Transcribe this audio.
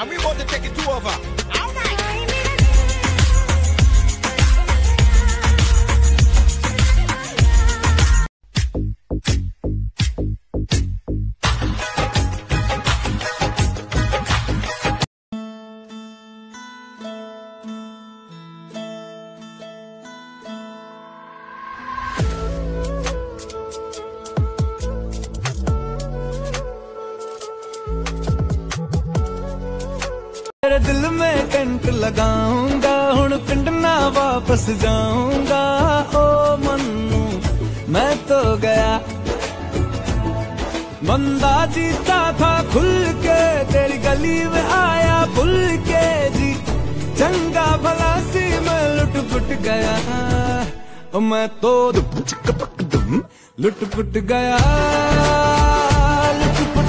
and we about to take it over. All right. तेरे दिल में टेंट लगाऊंगा, हुण पिंड ना वापस जाऊंगा। ओ मन्नू मैं तो गया, बंदा जीता था खुल के, तेरी गली में आया भूल के जी। चंगा भला सी मैं लुट पुट गया, मैं तो लुट पुट गया।